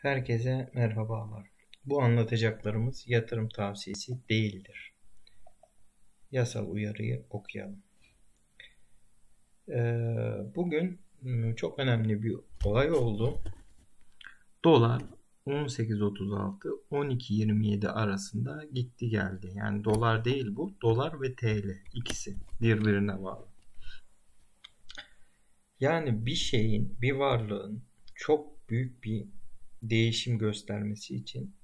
Herkese merhabalar. Bu anlatacaklarımız yatırım tavsiyesi değildir. Yasal uyarıyı okuyalım. Bugün çok önemli bir olay oldu. Dolar 18.36-12.27 arasında gitti geldi. Yani dolar değil bu. Dolar ve TL ikisi birbirine bağlı. Yani bir şeyin, bir varlığın çok büyük bir değişim göstermesi için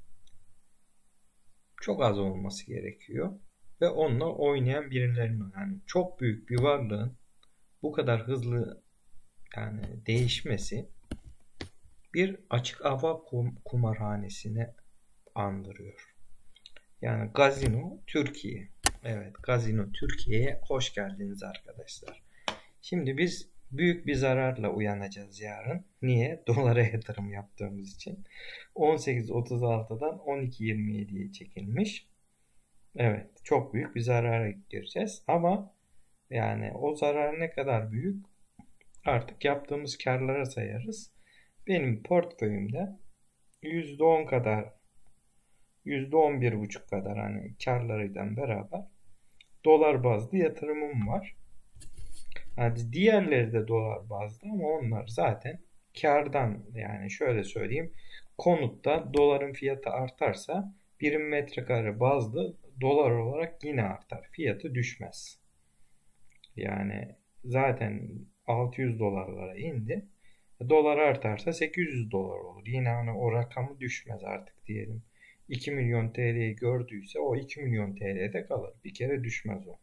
çok az olması gerekiyor. Ve onunla oynayan birilerinin, yani çok büyük bir varlığın bu kadar hızlı yani değişmesi bir açık hava kumarhanesine andırıyor. Yani Gazino Türkiye. Evet, Gazino Türkiye'ye hoş geldiniz arkadaşlar. Şimdi biz büyük bir zararla uyanacağız yarın. Niye? Dolara yatırım yaptığımız için. 18.36'dan 12.27'ye çekilmiş. Evet, çok büyük bir zarara gireceğiz ama yani o zarar ne kadar büyük artık yaptığımız karlara sayarız. Benim portföyümde %10 kadar, %11,5 kadar hani karlarıyla beraber dolar bazlı yatırımım var. Yani diğerleri de dolar bazlı ama onlar zaten kardan, yani şöyle söyleyeyim, konutta doların fiyatı artarsa birim metrekare bazlı dolar olarak yine artar. Fiyatı düşmez. Yani zaten 600 dolarlara indi. Dolar artarsa 800 dolar olur. Yine hani o rakamı düşmez artık diyelim. 2 milyon TL'yi gördüyse o 2 milyon TL'de kalır. Bir kere düşmez o.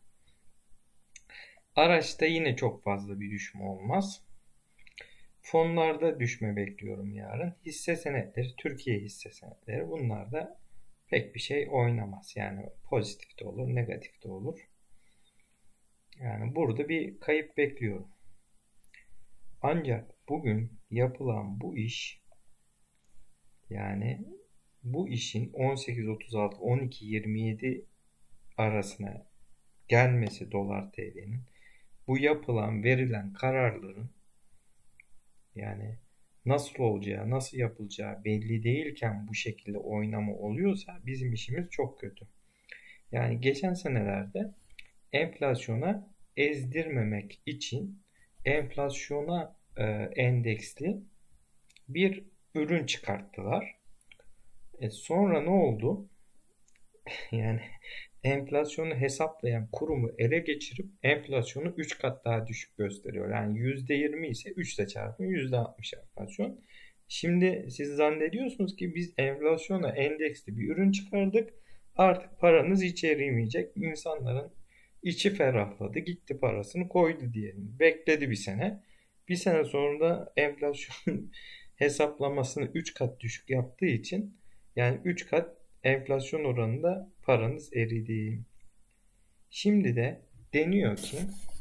Araçta yine çok fazla bir düşme olmaz. Fonlarda düşme bekliyorum yarın. Hisse senetleri, Türkiye hisse senetleri, bunlar da pek bir şey oynamaz. Yani pozitif de olur, negatif de olur. Yani burada bir kayıp bekliyorum. Ancak bugün yapılan bu iş, yani bu işin 18.36-12.27 arasına gelmesi dolar TL'nin, bu yapılan verilen kararların yani nasıl olacağı, nasıl yapılacağı belli değilken bu şekilde oynama oluyorsa bizim işimiz çok kötü. Yani geçen senelerde enflasyona ezdirmemek için enflasyona endeksli bir ürün çıkarttılar. Sonra ne oldu? Yani enflasyonu hesaplayan kurumu ele geçirip enflasyonu 3 kat daha düşük gösteriyor. Yani %20 ise 3 ile çarpın %60 enflasyon. Şimdi siz zannediyorsunuz ki biz enflasyona endeksli bir ürün çıkardık. Artık paranız hiç erimeyecek. İnsanların içi ferahladı. Gitti parasını koydu diyelim. Bekledi bir sene. Bir sene sonra da enflasyon hesaplamasını 3 kat düşük yaptığı için, yani 3 kat enflasyon oranında paranız eridi. Şimdi de deniyor ki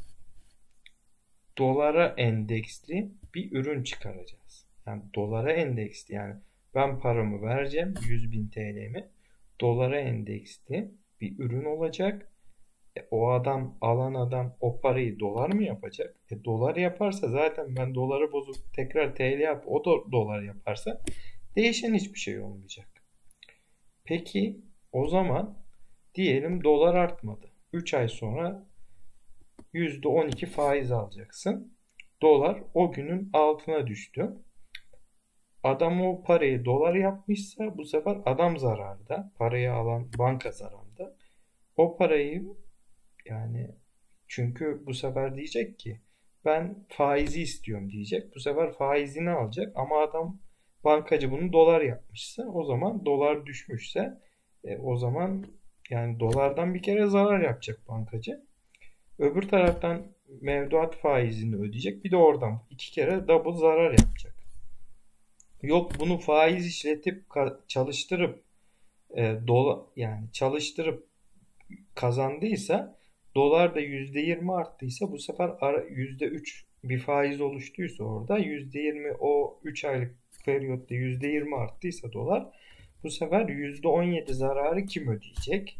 dolara endeksli bir ürün çıkaracağız. Yani dolara endeksli, yani ben paramı vereceğim 100.000 TL'mi, dolara endeksli bir ürün olacak. O adam, alan adam o parayı dolar mı yapacak? Dolar yaparsa zaten ben doları bozup tekrar TL yap, o da dolar yaparsa değişen hiçbir şey olmayacak. Peki o zaman diyelim dolar artmadı. 3 ay sonra %12 faiz alacaksın. Dolar o günün altına düştü. Adam o parayı dolar yapmışsa bu sefer adam zararda. Parayı alan banka zararda. O parayı, yani çünkü bu sefer diyecek ki ben faizi istiyorum diyecek. Bu sefer faizini alacak ama adam, bankacı, bunu dolar yapmışsa, o zaman dolar düşmüşse o zaman yani dolardan bir kere zarar yapacak bankacı. Öbür taraftan mevduat faizini ödeyecek. Bir de oradan iki kere double zarar yapacak. Yok, bunu faiz işletip çalıştırıp yani çalıştırıp kazandıysa, dolar da %20 arttıysa, bu sefer %3 bir faiz oluştuysa orada %20, o 3 aylık periyotta %20 arttıysa dolar, bu sefer %17 zararı kim ödeyecek?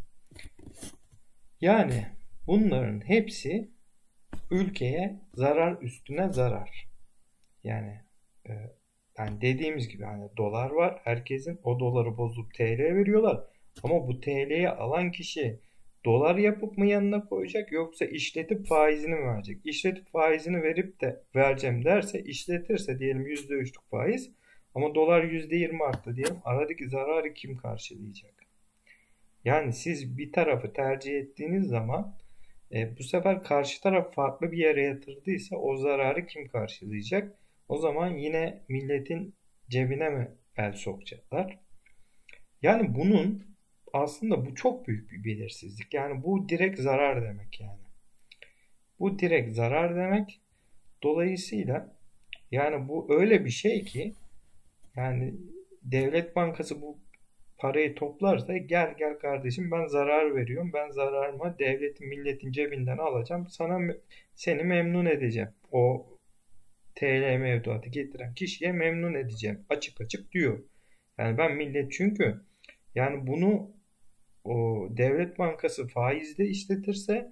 Yani bunların hepsi ülkeye zarar üstüne zarar. Yani Yani dediğimiz gibi hani dolar var. Herkesin o doları bozup TL veriyorlar. Ama bu TL'yi alan kişi dolar yapıp mı yanına koyacak yoksa işletip faizini mi verecek? İşletip faizini verip de vereceğim derse, işletirse diyelim %3'lük faiz ama dolar %20 arttı diyelim. Aradaki zararı kim karşılayacak? Yani siz bir tarafı tercih ettiğiniz zaman bu sefer karşı taraf farklı bir yere yatırdıysa o zararı kim karşılayacak? O zaman yine milletin cebine mi el sokacaklar? Yani bunun aslında bu çok büyük bir belirsizlik. Yani bu direkt zarar demek yani. Bu direkt zarar demek. Dolayısıyla yani bu öyle bir şey ki yani Devlet Bankası bu parayı toplarsa gel gel kardeşim ben zarar veriyorum. Ben zararıma devletin milletin cebinden alacağım. Seni memnun edeceğim. O TL mevduatı getiren kişiye memnun edeceğim. Açık açık diyor. Yani ben millet çünkü yani bunu o Devlet Bankası faizle işletirse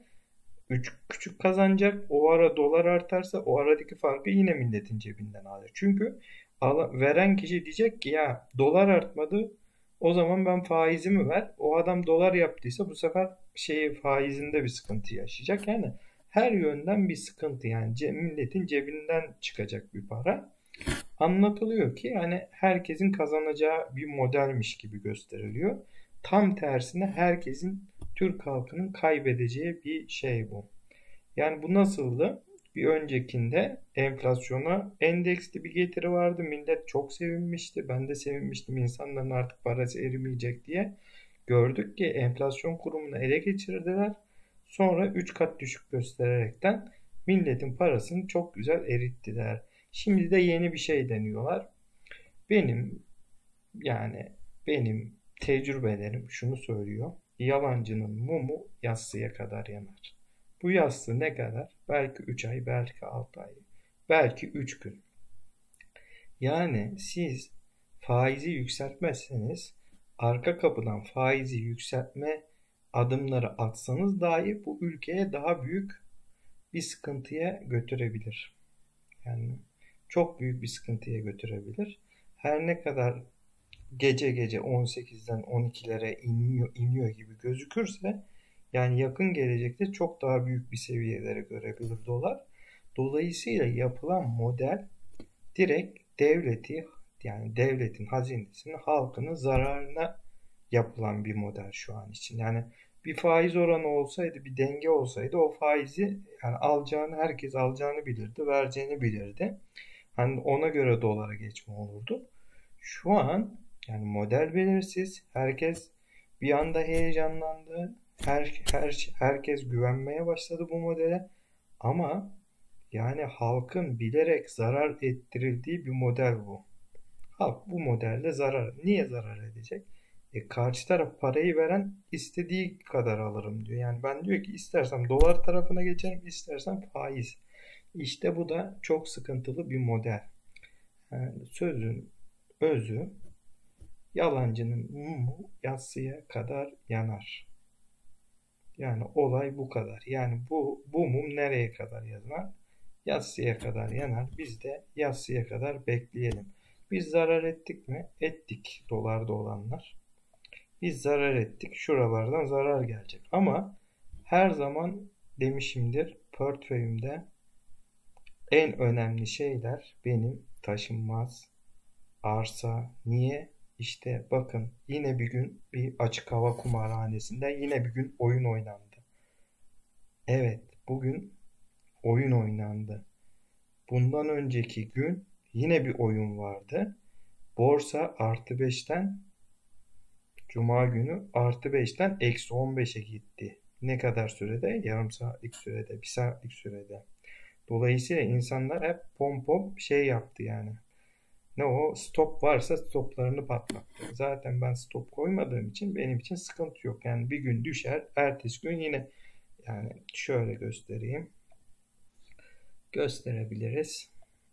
küçük kazanacak. O ara dolar artarsa o aradaki farkı yine milletin cebinden alır. Çünkü veren kişi diyecek ki ya dolar artmadı. O zaman ben faizimi ver. O adam dolar yaptıysa bu sefer faizinde bir sıkıntı yaşayacak. Yani her yönden bir sıkıntı yani milletin cebinden çıkacak bir para. Anlatılıyor ki yani herkesin kazanacağı bir modelmiş gibi gösteriliyor. Tam tersine herkesin Türk halkının kaybedeceği bir şey bu. Yani bu nasıldı? Bir öncekinde enflasyona endeksli bir getiri vardı. Millet çok sevinmişti. Ben de sevinmiştim insanların artık parası erimeyecek diye. Gördük ki enflasyon kurumunu ele geçirdiler. Sonra 3 kat düşük göstererekten milletin parasını çok güzel erittiler. Şimdi de yeni bir şey deniyorlar. Benim yani benim tecrübelerim şunu söylüyor. Yalancının mumu yassıya kadar yanar. Bu yassı ne kadar? Belki 3 ay, belki 6 ay, belki 3 gün. Yani siz faizi yükseltmezseniz arka kapıdan faizi yükseltme adımları atsanız dahi bu ülkeye daha büyük bir sıkıntıya götürebilir. Yani çok büyük bir sıkıntıya götürebilir. Her ne kadar gece gece 18'den 12'lere iniyor gibi gözükürse yani yakın gelecekte çok daha büyük bir seviyelere görebilir dolar. Dolayısıyla yapılan model direkt yani devletin hazinesinin halkının zararına yapılan bir model şu an için. Yani bir faiz oranı olsaydı, bir denge olsaydı o faizi yani herkes alacağını bilirdi, vereceğini bilirdi. Hani ona göre dolara geçme olurdu. Şu an yani model belirsiz. Herkes bir anda heyecanlandı. Herkes güvenmeye başladı bu modele. Ama yani halkın bilerek zarar ettirildiği bir model bu. Halk bu modelde niye zarar edecek? Karşı taraf parayı veren istediği kadar alırım diyor. Yani ben diyor ki istersem dolar tarafına geçerim, istersem faiz. İşte bu da çok sıkıntılı bir model. Yani sözün özü yalancının mumu yatsıya kadar yanar. Yani olay bu kadar. Yani bu mum nereye kadar yanar? Yatsıya kadar yanar. Biz de yatsıya kadar bekleyelim. Biz zarar ettik mi? Ettik dolarda olanlar. Biz zarar ettik. Şuralardan zarar gelecek. Ama her zaman demişimdir portföyümde en önemli şeyler benim taşınmaz arsa. Niye? İşte bakın yine bir gün bir açık hava kumarhanesinde yine bir gün oyun oynandı. Evet, bugün oyun oynandı. Bundan önceki gün yine bir oyun vardı. Borsa artı 5'ten Cuma günü artı 5'ten eksi 15'e gitti. Ne kadar sürede? Yarım saatlik sürede, bir saatlik sürede. Dolayısıyla insanlar hep pom pom yaptı yani. Ne o stop varsa stoplarını patlattı. Zaten ben stop koymadığım için benim için sıkıntı yok. Yani bir gün düşer, ertesi gün yine yani şöyle göstereyim. Gösterebiliriz.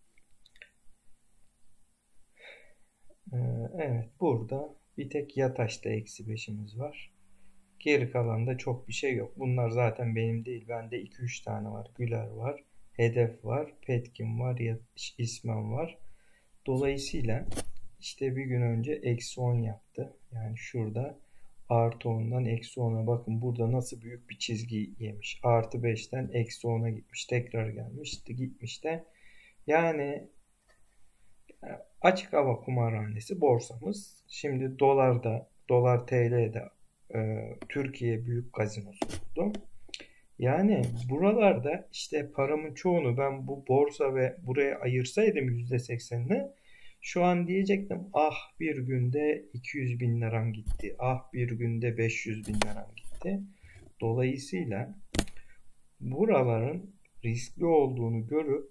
Evet burada bir tek Yataş'ta eksi 5'imiz var. Geri kalan çok bir şey yok. Bunlar zaten benim değil. Bende 2-3 tane var. Güler var. Hedef var. Petkim var. İsmen var. Dolayısıyla işte bir gün önce eksi 10 yaptı. Yani şurada artı 10'dan eksi 10'a bakın burada nasıl büyük bir çizgi yemiş. Artı 5'ten eksi 10'a gitmiş. Tekrar gelmişti gitmiş de. Yani açık hava kumarhanesi borsamız. Şimdi dolarda, dolar TL'de Türkiye Büyük Gazinosu oldu. Yani buralarda işte paramın çoğunu ben bu borsa ve buraya ayırsaydım %80'ini şu an diyecektim ah bir günde 200 bin liram gitti. Ah bir günde 500 bin liram gitti. Dolayısıyla buraların riskli olduğunu görüp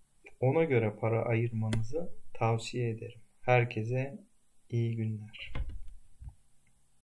ona göre para ayırmanızı tavsiye ederim. Herkese iyi günler.